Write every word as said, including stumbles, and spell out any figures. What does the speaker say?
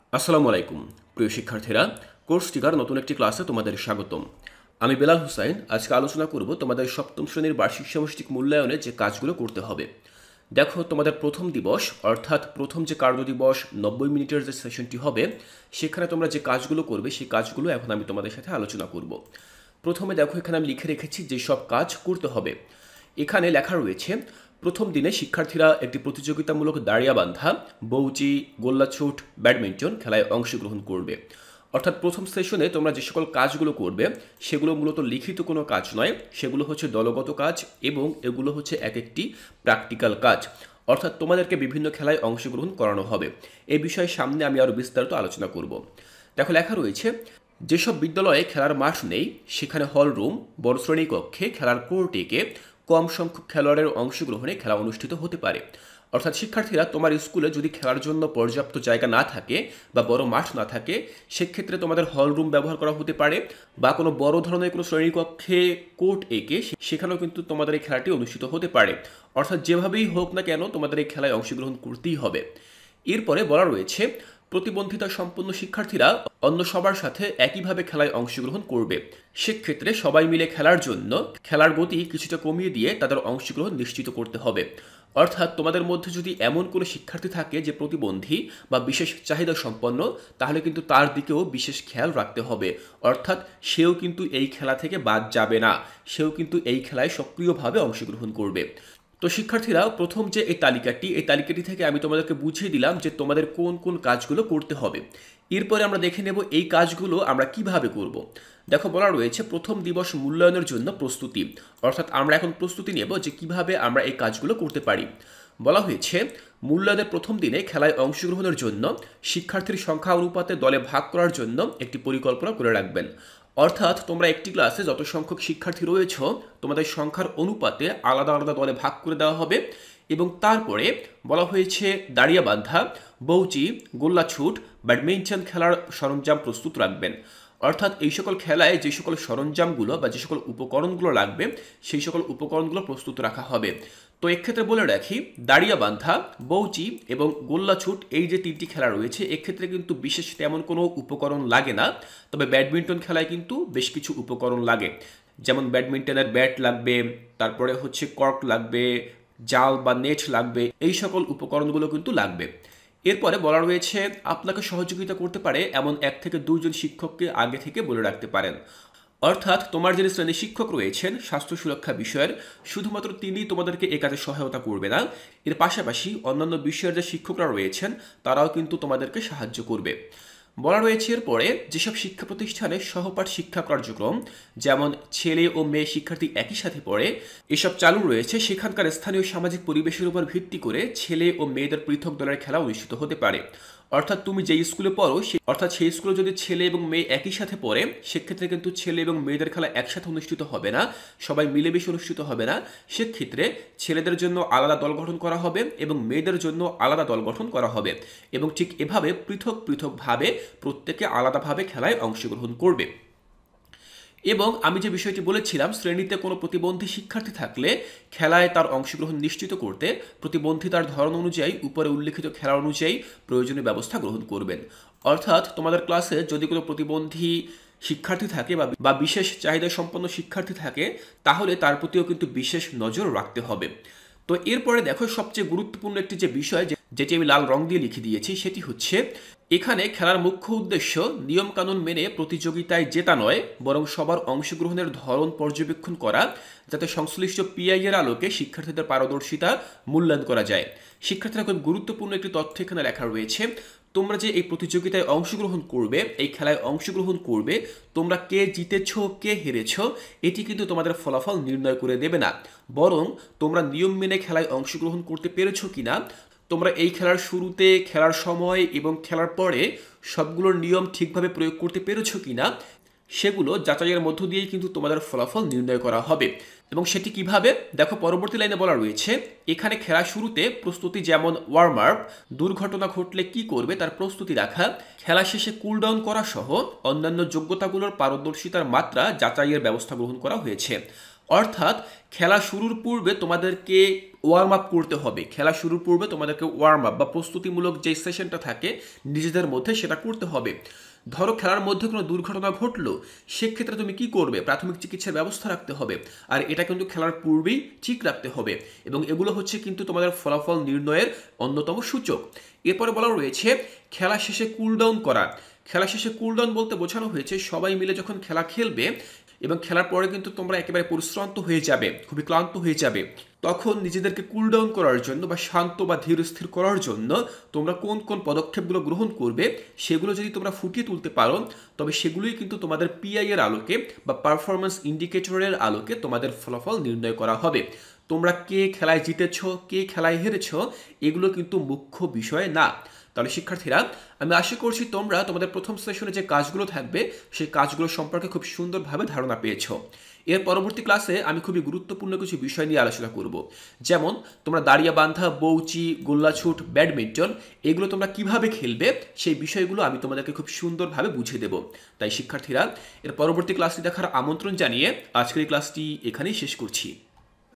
আসসালামু আলাইকুম প্রিয় শিক্ষার্থীরা, কোর্স টিকার নতুন একটি ক্লাসে তোমাদের স্বাগতম। আমি বেলাল হুসাইন। আজকে আলোচনা করব তোমাদের সপ্তম শ্রেণীর বার্ষিক সামষ্টিক মূল্যায়নে যে কাজগুলো করতে হবে। দেখো, তোমাদের প্রথম দিবস অর্থাৎ প্রথম যে কার্য দিবস নব্বই মিনিটের যে সেশনটি হবে, সেখানে তোমরা যে কাজগুলো করবে সেই কাজগুলো এখন আমি তোমাদের সাথে আলোচনা করব। প্রথমে দেখো, এখানে আমি লিখে রেখেছি যে সব কাজ করতে হবে। এখানে লেখা রয়েছে, প্রথম দিনে শিক্ষার্থীরা একটি প্রতিযোগিতামূলক দাঁড়িয়াবান্ধা, বউচি, গোল্লাছুট, ব্যাডমিন্টন খেলায় অংশগ্রহণ করবে। অর্থাৎ প্রথম সেশনে তোমরা যে সকল কাজগুলো করবে সেগুলো মূলত লিখিত কোনো কাজ নয়, সেগুলো হচ্ছে দলগত কাজ এবং এগুলো হচ্ছে এক একটি প্র্যাকটিক্যাল কাজ। অর্থাৎ তোমাদেরকে বিভিন্ন খেলায় অংশগ্রহণ করানো হবে। এই বিষয়ে সামনে আমি আরও বিস্তারিত আলোচনা করব। দেখো, লেখা রয়েছে, যেসব বিদ্যালয়ে খেলার মাঠ নেই সেখানে হল রুম, বড় শ্রেণীকক্ষে, খেলার কোর্টেকে কম সংখ্যক খেলোয়াড়ের অংশগ্রহণে খেলা অনুষ্ঠিত হতে পারে। অর্থাৎ শিক্ষার্থীরা, তোমার স্কুলে যদি খেলার জন্য পর্যাপ্ত জায়গা না থাকে বা বড় মাঠ না থাকে, সেক্ষেত্রে তোমাদের হল রুম ব্যবহার করা হতে পারে বা কোনো বড় ধরনের কোনো শ্রেণীকক্ষে কোর্ট এঁকে সেখানেও কিন্তু তোমাদের এই খেলাটি অনুষ্ঠিত হতে পারে। অর্থাৎ যেভাবেই হোক না কেন তোমাদের এই খেলায় অংশগ্রহণ করতেই হবে। এরপরে বলা রয়েছে, প্রতিবন্ধিতা সম্পন্ন শিক্ষার্থীরা অন্য সবার সাথে একইভাবে খেলায় অংশগ্রহণ করবে। সেক্ষেত্রে সবাই মিলে খেলার জন্য খেলার গতি কিছুটা কমিয়ে দিয়ে তাদের অংশগ্রহণ নিশ্চিত করতে হবে। অর্থাৎ তোমাদের মধ্যে যদি এমন কোনো শিক্ষার্থী থাকে যে প্রতিবন্ধী বা বিশেষ চাহিদা সম্পন্ন, তাহলে কিন্তু তার দিকেও বিশেষ খেয়াল রাখতে হবে। অর্থাৎ সেও কিন্তু এই খেলা থেকে বাদ যাবে না, সেও কিন্তু এই খেলায় সক্রিয়ভাবে অংশগ্রহণ করবে। তো শিক্ষার্থীরা, প্রথম যে এই তালিকাটি এই তালিকাটি থেকে আমি তোমাদেরকে বুঝিয়ে দিলাম যে তোমাদের কোন কোন কাজগুলো করতে হবে। এরপরে আমরা দেখে নেব এই কাজগুলো আমরা কিভাবে করব। দেখো, বলা রয়েছে প্রথম দিবস মূল্যায়নের জন্য প্রস্তুতি। অর্থাৎ আমরা এখন প্রস্তুতি নেব যে কিভাবে আমরা এই কাজগুলো করতে পারি। বলা হয়েছে, মূল্যায়নের প্রথম দিনে খেলায় অংশগ্রহণের জন্য শিক্ষার্থীর সংখ্যা অনুপাতে দলে ভাগ করার জন্য একটি পরিকল্পনা করে রাখবেন। অর্থাৎ তোমরা একটি ক্লাসে যত সংখ্যক শিক্ষার্থী রয়েছ তোমাদের সংখ্যার অনুপাতে আলাদা আলাদা দলে ভাগ করে দেওয়া হবে। এবং তারপরে বলা হয়েছে দাঁড়িয়াবান্ধা, বউচি, গোল্লাছুট, ব্যাডমিন্টন খেলার সরঞ্জাম প্রস্তুত রাখবেন। অর্থাৎ এই সকল খেলায় যে সকল সরঞ্জামগুলো বা যে সকল উপকরণগুলো লাগবে সেই সকল উপকরণগুলো প্রস্তুত রাখা হবে। তো এক্ষেত্রে বলে রাখি, দাঁড়িয়াবান্ধা, বউচি এবং গোল্লাছুট এই যে তিনটি খেলা রয়েছে এক্ষেত্রে কিন্তু বিশেষ তেমন কোনো উপকরণ লাগে না। তবে ব্যাডমিন্টন খেলায় কিন্তু বেশ কিছু উপকরণ লাগে। যেমন ব্যাডমিন্টনের ব্যাট লাগবে, তারপরে হচ্ছে কর্ক লাগবে, জাল বা নেট লাগবে, এই সকল উপকরণগুলো কিন্তু লাগবে। এরপরে বলা রয়েছে, আপনাকে সহযোগিতা করতে পারে এমন এক থেকে দুইজন শিক্ষককে আগে থেকে বলে রাখতে পারেন। অর্থাৎ তোমার যিনি শ্রেণী শিক্ষক রয়েছেন স্বাস্থ্য সুরক্ষা বিষয়ের, শুধুমাত্র তিনি তোমাদেরকে এ কাজে সহায়তা করবে না, এর পাশাপাশি অন্যান্য বিষয়ের যে শিক্ষকরা রয়েছেন তারাও কিন্তু তোমাদেরকে সাহায্য করবে। বলা রয়েছে এরপরে, যেসব শিক্ষা প্রতিষ্ঠানে সহপাঠ শিক্ষা কার্যক্রম, যেমন ছেলে ও মেয়ে শিক্ষার্থী একই সাথে পড়ে, এসব চালু রয়েছে সেখানকার স্থানীয় সামাজিক পরিবেশের উপর ভিত্তি করে ছেলে ও মেয়েদের পৃথক দলের খেলা অনুষ্ঠিত হতে পারে। অর্থাৎ তুমি যেই স্কুলে পড়ো সেই অর্থাৎ সেই স্কুলে যদি ছেলে এবং মেয়ে একই সাথে পড়ে, সেক্ষেত্রে কিন্তু ছেলে এবং মেয়েদের খেলা একসাথে অনুষ্ঠিত হবে না, সবাই মিলেমিশে অনুষ্ঠিত হবে না। সেক্ষেত্রে ছেলেদের জন্য আলাদা দল গঠন করা হবে এবং মেয়েদের জন্য আলাদা দল গঠন করা হবে। এবং ঠিক এভাবে পৃথক পৃথকভাবে প্রত্যেকে আলাদাভাবে খেলায় অংশগ্রহণ করবে। এবং আমি যে বিষয়টি বলেছিলাম, শ্রেণীতে কোনো প্রতিবন্ধী শিক্ষার্থী থাকলে খেলায় তার অংশগ্রহণ নিশ্চিত করতে প্রতিবন্ধিতার ধরন অনুযায়ী উপরে উল্লেখিত খেলা অনুযায়ী প্রয়োজনীয় ব্যবস্থা গ্রহণ করবেন। অর্থাৎ তোমাদের ক্লাসে যদি কোনো প্রতিবন্ধী শিক্ষার্থী থাকে বা বিশেষ চাহিদা সম্পন্ন শিক্ষার্থী থাকে, তাহলে তার প্রতিও কিন্তু বিশেষ নজর রাখতে হবে। তো এরপরে দেখো, সবচেয়ে গুরুত্বপূর্ণ একটি যে বিষয় যেটি আমি লাল রং দিয়ে লিখে দিয়েছি সেটি হচ্ছে, এখানে খেলার মুখ্য উদ্দেশ্য নিয়মকানুন মেনে প্রতিযোগিতায় জেতা নয়, বরং সবার অংশগ্রহণের ধরন পর্যবেক্ষণ করা, যাতে সংশ্লিষ্ট পিআই এর আলোকে শিক্ষার্থীদের পারদর্শিতা মূল্যায়ন করা যায়। শিক্ষার্থীরা, খুব গুরুত্বপূর্ণ একটি তথ্য এখানে লেখা রয়েছে, তোমরা যে এই প্রতিযোগিতায় অংশগ্রহণ করবে, এই খেলায় অংশগ্রহণ করবে, তোমরা কে জিতেছ কে হেরেছ এটি কিন্তু তোমাদের ফলাফল নির্ণয় করে দেবে না, বরং তোমরা নিয়ম মেনে খেলায় অংশগ্রহণ করতে পেরেছ কিনা, তোমরা এই খেলার শুরুতে, খেলার সময় এবং খেলার পরে সবগুলোর নিয়ম ঠিকভাবে প্রয়োগ করতে পেরেছ কিনা, সেগুলো যাচাইয়ের মধ্য দিয়েই কিন্তু তোমাদের ফলাফল নির্ণয় করা হবে। এবং সেটি কিভাবে, দেখো পরবর্তী লাইনে বলা রয়েছে, এখানে খেলা শুরুতে প্রস্তুতি যেমন ওয়ার্ম আপ, দুর্ঘটনা ঘটলে কি করবে তার প্রস্তুতি রাখা, খেলা শেষে কুল ডাউন করা সহ অন্যান্য যোগ্যতাগুলোর পারদর্শিতার মাত্রা যাচাইয়ের ব্যবস্থা গ্রহণ করা হয়েছে। অর্থাৎ খেলা শুরুর পূর্বে তোমাদেরকে ওয়ার্ম আপ করতে হবে। খেলা শুরুর পূর্বে তোমাদেরকে ওয়ার্ম আপ বা প্রস্তুতিমূলক যে সেশনটা থাকে নিজেদের মধ্যে সেটা করতে হবে। ধরো খেলার মধ্যে কোনো দুর্ঘটনা ঘটলো, সেক্ষেত্রে তুমি কি করবে? প্রাথমিক চিকিৎসার ব্যবস্থা রাখতে হবে, আর এটা কিন্তু খেলার পূর্বেই ঠিক রাখতে হবে, এবং এগুলো হচ্ছে কিন্তু তোমাদের ফলাফল নির্ণয়ের অন্যতম সূচক। এরপরে বলা রয়েছে খেলা শেষে কুল ডাউন করা। খেলা শেষে কুল ডাউন বলতে বোঝানো হয়েছে সবাই মিলে যখন খেলা খেলবে এবং খেলার পরে কিন্তু তোমরা একেবারে পরিশ্রান্ত হয়ে যাবে, খুবই ক্লান্ত হয়ে যাবে, তখন নিজেদেরকে কুল ডাউন করার জন্য বা শান্ত বা ধীর স্থির করার জন্য তোমরা কোন কোন পদক্ষেপগুলো গ্রহণ করবে সেগুলো যদি তোমরা ফুটিয়ে তুলতে পারো, তবে সেগুলোই কিন্তু তোমাদের পিআই এর আলোকে বা পারফরমেন্স ইন্ডিকেটরের আলোকে তোমাদের ফলাফল নির্ণয় করা হবে। তোমরা কে খেলায় জিতেছ, কে খেলায় হেরেছ, এগুলো কিন্তু মুখ্য বিষয় না। তাহলে শিক্ষার্থীরা, আমি আশা করছি তোমরা তোমাদের প্রথম সেশনে যে কাজগুলো থাকবে সেই কাজগুলো সম্পর্কে খুব সুন্দরভাবে ধারণা পেয়েছো। এর পরবর্তী ক্লাসে আমি খুবই গুরুত্বপূর্ণ কিছু বিষয় নিয়ে আলোচনা করব, যেমন তোমরা দাঁড়িয়ে বান্ধা, বৌচি, গোল্লাছুট, ব্যাডমিন্টন এগুলো তোমরা কিভাবে খেলবে সেই বিষয়গুলো আমি তোমাদেরকে খুব সুন্দরভাবে বুঝিয়ে দেব। তাই শিক্ষার্থীরা, এর পরবর্তী ক্লাসটি দেখার আমন্ত্রণ জানিয়ে আজকের এই ক্লাসটি এখানেই শেষ করছি।